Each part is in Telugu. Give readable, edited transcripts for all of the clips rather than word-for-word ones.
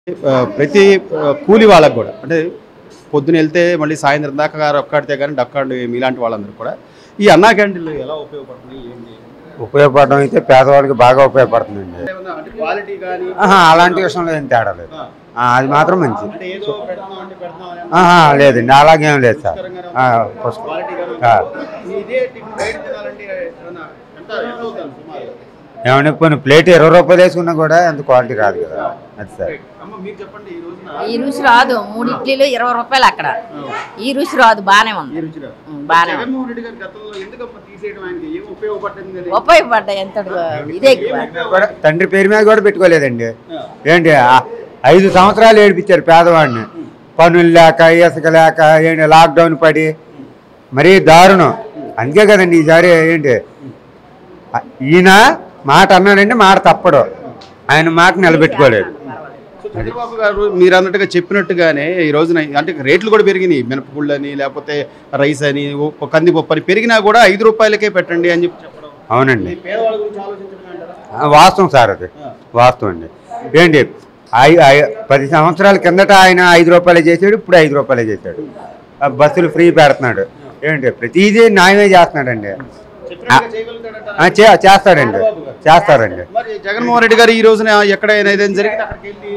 ప్రతి కూలి వాళ్ళకి కూడా అంటే పొద్దున వెళ్తే మళ్ళీ సాయంత్రం దాకా ఒక్కడితే కానీ డక్కాడు మీలాంటి వాళ్ళందరూ కూడా ఈ అన్నా క్యాంటీన్లు ఎలా ఉపయోగపడుతున్నాయి ఏంటి? ఉపయోగపడడం అయితే పేదవాడికి బాగా ఉపయోగపడుతుందండి. అంటే క్వాలిటీ కానీ అలాంటి విషయంలో ఏం తేడా లేదు. అది మాత్రం మంచిది. అంటే ఏదో పెడతాం లేదండి, అలాగేం లేదు సార్. క్వాలిటీ ఇదే టిఫిన్ బయట తినాలంటే ఎంత అవుతుంది సుమారు? ఏమన్నా కొన్ని ప్లేట్ 20 రూపాయలు వేసుకున్నా కూడా అంత క్వాలిటీ రాదు కదా. అది సార్ మీరు చెప్పండి ఈ రుచి రాదు. 3 ఇడ్లీలు 20 రూపాయలు అక్కడ. ఈ రుచి రాదు. బానే ఉంది. బానే జగన్మోహన్ రెడ్డి గారి గతంలో ఎందుకమ్మా తీసేయడం ఆయనకి ఏం ఉపయోగపడుతుంది? ఉపయోగపడ్డాయి. ఎంత ఇదే కూడా తండ్రి పేరు మీద కూడా పెట్టుకోలేదండి. ఏంటి 5 సంవత్సరాలు ఏడిపించారు పేదవాడిని. పనులు లేక ఇసుక లేక ఏంటి లాక్డౌన్ పడి మరీ దారుణం. అందుకే కదండి ఈసారి ఏంటి ఈయన మాట అన్నాడంటే మాట తప్పడు. ఆయన మాట నిలబెట్టుకోలేదు. చంద్రబాబు గారు మీరు అన్నట్టుగా చెప్పినట్టుగానే ఈ రోజున అంటే రేట్లు కూడా పెరిగినాయి. మినపగుళ్ళు అని లేకపోతే రైస్ అని కందిపప్పు అని పెరిగినా కూడా 5 రూపాయలకే పెట్టండి అని చెప్పడం. అవునండి, పేదవాళ్ళ గురించి ఆలోచించడం వాస్తవం సార్. అది వాస్తవం అండి. ఏంటి 10 సంవత్సరాల కిందట ఆయన 5 రూపాయలే చేశాడు, ఇప్పుడు 5 రూపాయలే చేశాడు. బస్సులు ఫ్రీ పెడుతున్నాడు. ఏంటి ప్రతిదీ న్యాయమే చేస్తున్నాడండి. చేస్తారండి. మరి జగన్మోహన్ రెడ్డి గారు ఈ రోజున ఎక్కడైనా ఏదైనా జరిగితే అక్కడికి వెళ్ళి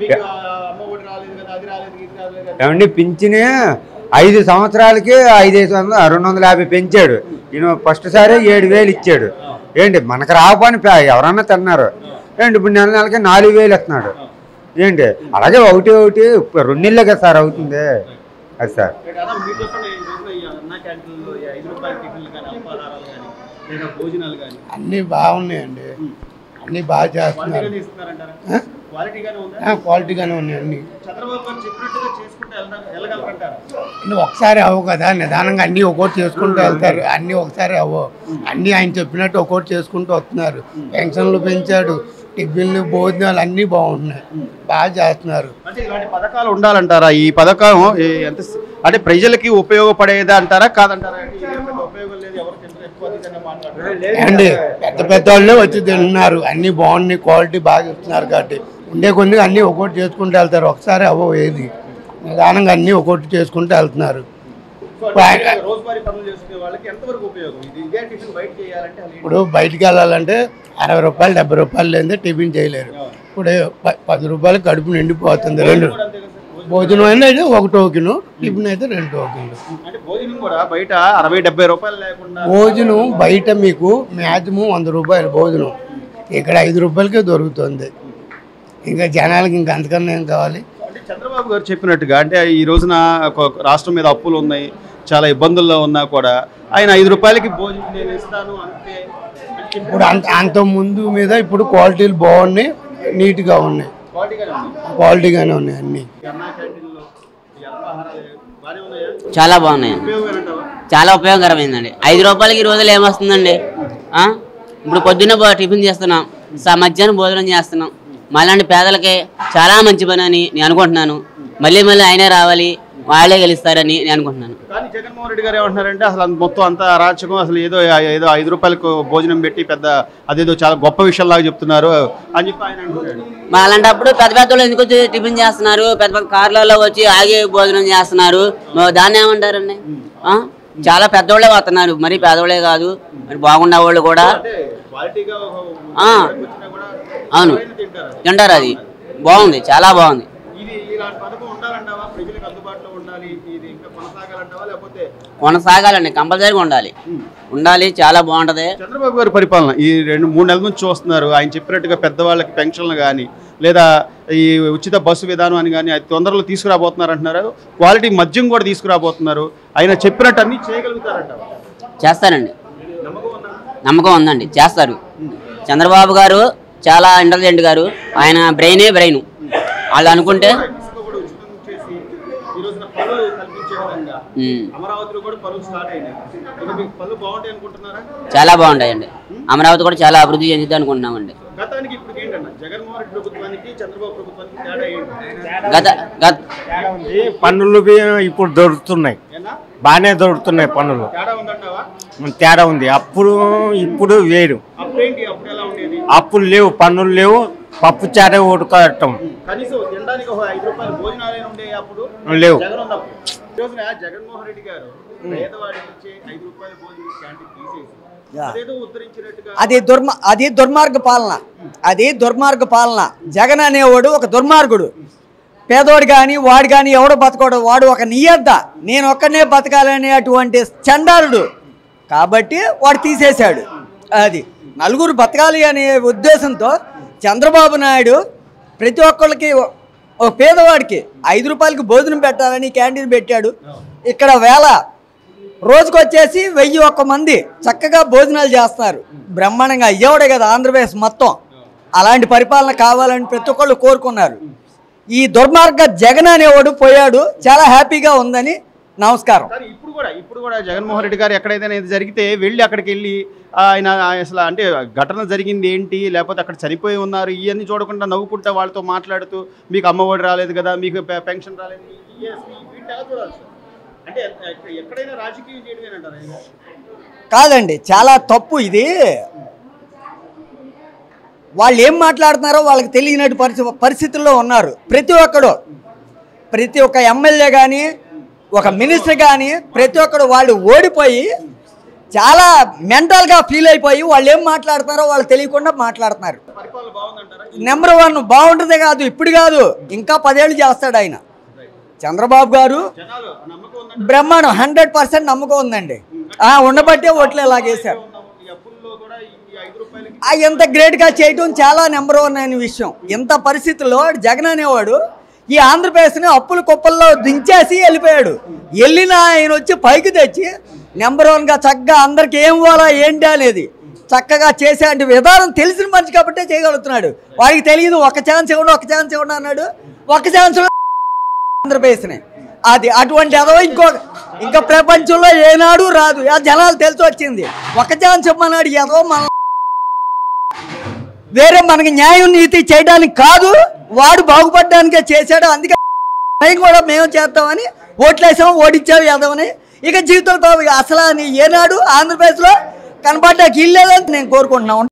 ఏమండి పింఛన్ 5 సంవత్సరాలకి 250 పెంచాడు. ఈయన ఫస్ట్ సారి 7,000 ఇచ్చాడు. ఏంటి మనకు రాకపోని ఎవరన్నా తిన్నారు. ఏంటి ఇప్పుడు నెలకి 4,000 ఇస్తున్నాడు. ఏంటి అలాగే ఒకటి 2 నెలలే కదా సార్ అవుతుంది. అది సార్ అన్నీ బాగున్నాయండి. అన్నీ బాగా చేస్తున్నారు. క్వాలిటీగానే ఉన్నాయి అన్నీ. ఒకసారి అవ్వవు కదా, నిదానంగా అన్నీ ఒక్కోటి చేసుకుంటూ వెళ్తారు. అన్నీ ఒకసారి అవ్వవు. అన్నీ ఆయన చెప్పినట్టు ఒక్కోటి చేసుకుంటూ వస్తున్నారు. పెన్షన్లు పెంచాడు, టిఫిన్లు భోజనాలు అన్నీ బాగుంటున్నాయి. బాగా చేస్తున్నారు. అంటే ఇలాంటి పథకాలు ఉండాలంటారా? ఈ పథకం ఎంత అంటే ప్రజలకి ఉపయోగపడేదా అంటారా కాదంటారా? అండి పెద్ద వాళ్ళే వచ్చి తింటున్నారు. అన్నీ బాగున్నాయి, క్వాలిటీ బాగా ఇస్తున్నారు. కాబట్టి ఉండే కొన్ని అన్నీ ఒక్కోటి చేసుకుంటూ వెళ్తారు. ఒకసారి అవ్వవు ఏది, నిదానంగా అన్నీ ఒక్కోటి చేసుకుంటూ వెళ్తున్నారు. ఇప్పుడు బయటికి వెళ్ళాలంటే 60 రూపాయలు 70 రూపాయలు లేదా టిఫిన్ చేయలేరు. ఇప్పుడు 10 రూపాయలు కడుపు నిండిపోతుంది. 2 భోజనం అయినా అయితే 1 టోకెను, టిఫిన్ అయితే 2 టోకెన్లు. భోజనం బయట మీకు మ్యాక్సిమం 100 రూపాయలు భోజనం, ఇక్కడ 5 రూపాయలకే దొరుకుతుంది. ఇంకా జనాలకి ఇంకా అంతకన్నా ఏం కావాలి? చంద్రబాబు గారు చెప్పినట్టుగా అంటే ఈ రోజున రాష్ట్రం మీద అప్పులు ఉన్నాయి, చాలా ఇబ్బందుల్లో ఉన్నా కూడా ఆయన 5 రూపాయలకి భోజనం నేను ఇస్తాను అంటే ఇప్పుడు అంత ముందు మీద ఇప్పుడు క్వాలిటీలు బాగున్నాయి, నీట్గా ఉన్నాయి, క్వాలిటీగానే ఉన్నాయి అన్నీ. చాలా బాగున్నాయి, చాలా ఉపయోగకరమైందండి. 5 రూపాయలకి ఈ రోజులు ఏమొస్తుందండి? ఇప్పుడు పొద్దున్న టిఫిన్ చేస్తున్నాం, మధ్యాహ్నం భోజనం చేస్తున్నాం. మళ్ళీ పేదలకి చాలా మంచి పని అని నేను అనుకుంటున్నాను. మళ్ళీ ఆయనే రావాలి, వాళ్ళే గెలుస్తారని నేను అనుకుంటున్నాను. కానీ జగన్మోహన్ రెడ్డి గారు ఏమంటున్నారంటే అసలు మొత్తం అంతా అరాచకం, అసలు ఏదో 5 రూపాయలకు భోజనం పెట్టి పెద్ద అదేదో చాలా గొప్ప విషయంలాగా చెప్తున్నారు అని చెప్పి ఆయన అంటున్నాడు. అలాంటప్పుడు పెద్ద వాళ్ళు ఎందుకు వచ్చి టిఫిన్ చేస్తున్నారు? పెద్ద కార్లలో వచ్చి ఆగి భోజనం చేస్తున్నారు. దాన్ని ఏమంటారండి? చాలా పెద్దవాళ్ళే వస్తున్నారు, మరి పేదవాళ్ళే కాదు, మరి బాగున్న వాళ్ళు కూడా. అవును తింటారు. అది బాగుంది, చాలా బాగుంది. కొనసాగాలండి, కంపల్సరీగా ఉండాలి. చాలా బాగుంటది. చంద్రబాబు గారి పరిపాలన ఈ 2-3 నెలల నుంచి చూస్తున్నారు. ఆయన చెప్పినట్టుగా పెద్దవాళ్ళకి పెన్షన్లు కానీ లేదా ఈ ఉచిత బస్సు విధానం అని కానీ అది తొందరలో తీసుకురాబోతున్నారు అంటున్నారు. క్వాలిటీ మద్యం కూడా తీసుకురాబోతున్నారు. ఆయన చెప్పినట్టు అన్ని చేయగలుగుతారంట. చేస్తారండి, నమ్మకం ఉందండి, చేస్తారు. చంద్రబాబు గారు చాలా ఇంటెలిజెంట్ గారు. ఆయన బ్రెయిన్ వాళ్ళు అనుకుంటే చాలా బాగుంటాయండి. అమరావతి కూడా చాలా అభివృద్ధి చెందిద్ది అనుకుంటున్నామండి. పన్నులు ఇప్పుడు దొరుకుతున్నాయి, బాగానే దొరుకుతున్నాయి పన్నులు. తేడా ఉంది. అప్పుడు ఇప్పుడు వేరు. అప్పులు లేవు, పన్నులు లేవు, పప్పు చారే ఓటుకోవటం. ప్రస్తుతానికి ఒక 5 రూపాయలు భోజనాలు ఉండే అప్పుడు లేవు. జగన్ ఉన్నప్పుడు ఈ రోజున జగన్మోహన్ రెడ్డి గారు పేదవాడికి ఇచ్చే 5 రూపాయల భోజనం క్యాంటీన్ తీసేసి అదేదో ఉద్ధరించినట్టుగా అది దుర్మార్గ పాలన. అది దుర్మార్గ పాలన. జగన్ అనేవాడు ఒక దుర్మార్గుడు. పేదవాడు కానీ వాడు కానీ ఎవడో బతకడు. వాడు ఒక నియద్ద, నేను ఒక్కనే బతకాలనే అటువంటి చండాలుడు కాబట్టి వాడు తీసేశాడు. అది నలుగురు బతకాలి అనే ఉద్దేశంతో చంద్రబాబు నాయుడు ప్రతి ఒక్కళ్ళకి ఒక పేదవాడికి 5 రూపాయలకి భోజనం పెట్టాలని క్యాంటీన్ పెట్టాడు. ఇక్కడ రోజుకు వచ్చేసి 1001 మంది చక్కగా భోజనాలు చేస్తున్నారు బ్రహ్మాండంగా. అయ్యేవాడే కదా ఆంధ్రప్రదేశ్ మొత్తం. అలాంటి పరిపాలన కావాలని ప్రతి ఒక్కళ్ళు కోరుకున్నారు. ఈ దుర్మార్గ జగన్ అనేవాడు పోయాడు. చాలా హ్యాపీగా ఉందని. నమస్కారం. ఇప్పుడు కూడా జగన్మోహన్ రెడ్డి గారు ఎక్కడైతే జరిగితే వెళ్ళి అక్కడికి వెళ్ళి ఆయన అసలు అంటే ఘటన జరిగింది ఏంటి, లేకపోతే అక్కడ చనిపోయి ఉన్నారు ఇవన్నీ చూడకుండా నవ్వుకుంటా వాళ్ళతో మాట్లాడుతూ మీకు అమ్మఒడి రాలేదు కదా, మీకు పెన్షన్ రాలేదు, అంటే ఎక్కడైనా రాజకీయం చేయడమేనంటారా? కాదండి, చాలా తప్పు ఇది. వాళ్ళు ఏం మాట్లాడుతున్నారో వాళ్ళకి తెలియనట్టు పరిస్థితుల్లో ఉన్నారు. ప్రతి ఒక్క ఎమ్మెల్యే కానీ ఒక మినిస్టర్ కానీ ప్రతి ఒక్కడు వాళ్ళు ఓడిపోయి చాలా మెంటల్గా ఫీల్ అయిపోయి వాళ్ళు ఏం మాట్లాడుతున్నారో వాళ్ళు తెలియకుండా మాట్లాడుతున్నారు. నెంబర్ 1 బాగుంటుంది కాదు, ఇప్పుడు కాదు, ఇంకా 10 ఏళ్ళు చేస్తాడు ఆయన. చంద్రబాబు గారు బ్రహ్మాండం 100% నమ్మకం ఉందండి. ఉండబట్టే ఓట్లు లాగేశారు. ఎంత గ్రేట్గా చేయటం చాలా నెంబర్ 1 అయిన విషయం. ఇంత పరిస్థితుల్లో జగన్ అనేవాడు ఈ ఆంధ్రప్రదేశ్ని అప్పుల కుప్పల్లో దించేసి వెళ్ళిపోయాడు. వెళ్ళిన ఆయన వచ్చి పైకి తెచ్చి నెంబర్ 1గా చక్కగా అందరికి ఏం ఇవ్వాలా ఏంటి అనేది చక్కగా చేసే విధానం తెలిసిన మనిషి కాబట్టే చేయగలుగుతున్నాడు. వాడికి తెలియదు ఒక ఛాన్స్ ఇవ్వండి అన్నాడు. ఒక ఛాన్స్ ఆంధ్రప్రదేశ్ని అది అటువంటి ఏదో ఇంకా ప్రపంచంలో ఏనాడు రాదు. ఆ జనాలు తెలిసి వచ్చింది. ఒక ఛాన్స్ ఇవ్వమన్నాడు. ఏదో మన వేరే మనకి న్యాయం నీతి చేయడానికి కాదు, వాడు బాగుపడడానికే చేశాడు. అందుకే కూడా మేము చేస్తామని ఓట్లేసాము, ఓడించాము యాదవని. ఇక జీవితంతో అసలు ఏనాడు ఆంధ్రప్రదేశ్లో కనపడ్డానికి ఇల్లేదని నేను కోరుకుంటున్నాను.